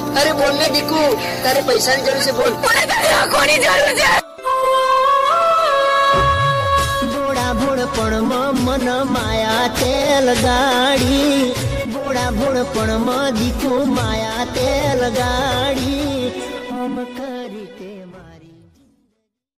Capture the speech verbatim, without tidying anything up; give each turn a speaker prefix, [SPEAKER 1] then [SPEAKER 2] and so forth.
[SPEAKER 1] अरे बोलने दीकू, तारे पैसा की जरूर से बोल।
[SPEAKER 2] कोनी जरूर है।
[SPEAKER 3] बोड़ा भोड़पण में मन माया तेल गाड़ी, बोड़ा भोड़पण में दीकू माया तेल गाड़ी, हम करी ते